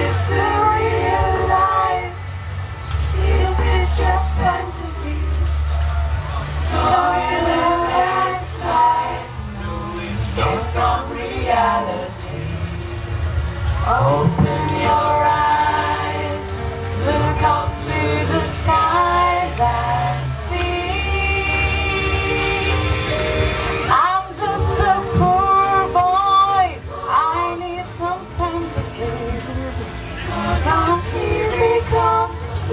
this the real life? Is this just fantasy? Caught in a landslide, no escape from reality. Open your eyes, look up to the skies and see. I'm just a poor boy, I need some sympathy. Some musical,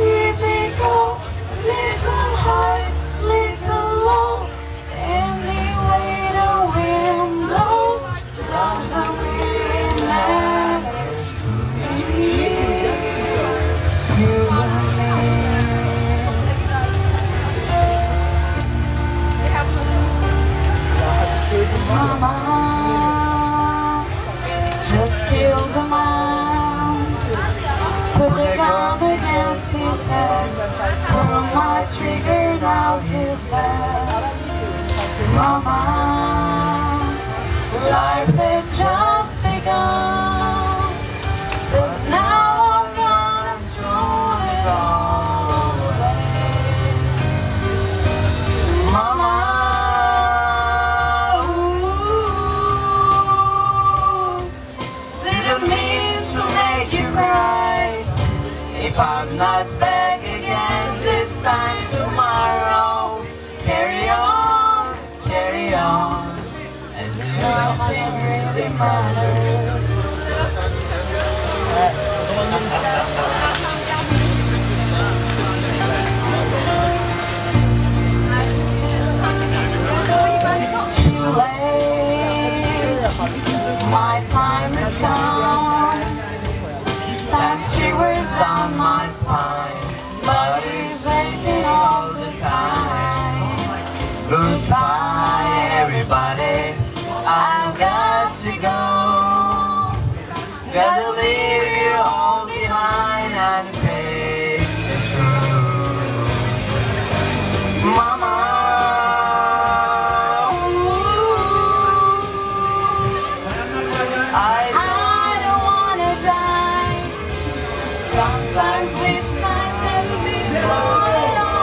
little high, little low. Anyway the wind blows, doesn't really matter to me. You and me. Mama, just kill the man. Put the gun against his head. Pull my trigger, now he's dead. Mama, life had just begun, but now I'm gonna throw it all away. Mama, ooh, didn't mean to make you cry. If I'm not back again this time tomorrow, carry on, as if nothing really matters. Too late, my time is gone. Sand shivers down my spine, body's aching all the time. Goodbye everybody, I've got to go. Gotta leave you all behind and face the truth. Mama, ooh, I don't wanna die. Sometimes wish I never been born at all.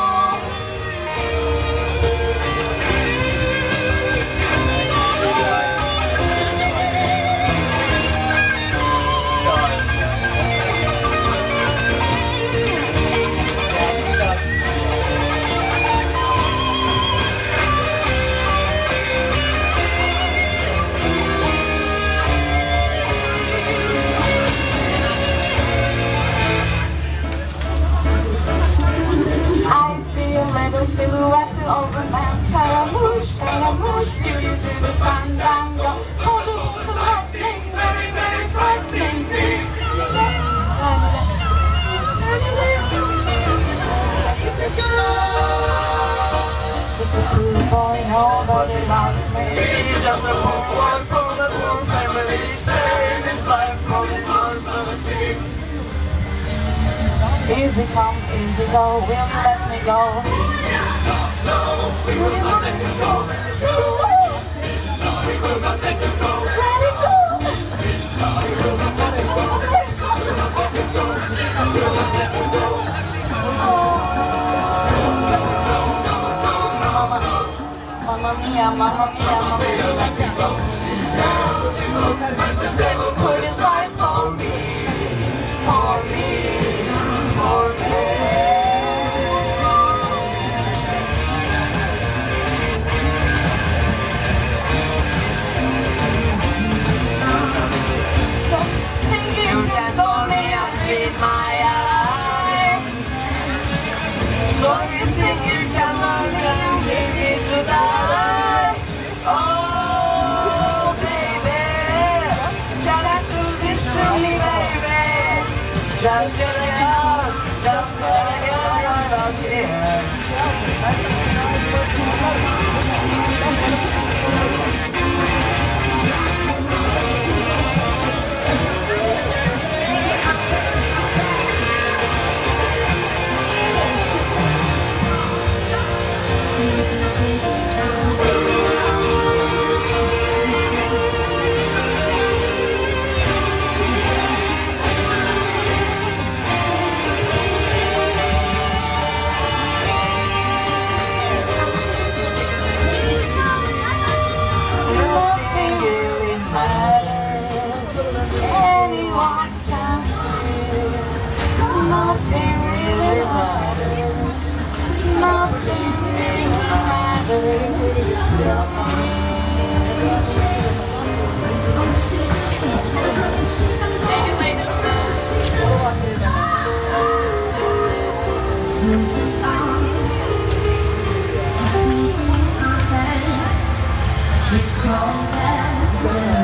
Silhouette over Scaramouche, Scaramouche, you do the fandango. Oh, the most lightning, very, very frightening me. Just a cool boy, nobody loves me. He's just a poor boy from a poor family, sparing his life from his responsibility. Easy come, easy go, will you let me go? No, we will not let you go. No, we will not let you go. Let it go. No, we will not let you go. We will not let you go. We will not let you go. Mamma mia, mamma mia, mamma mia. The devil put his life for me, for me, for me. Just gonna go out here. It's called that.